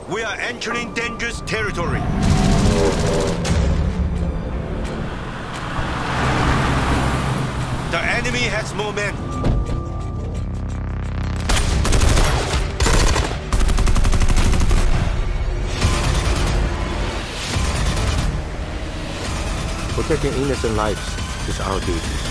We are entering dangerous territory. The enemy has more men. Protecting innocent lives is our duty.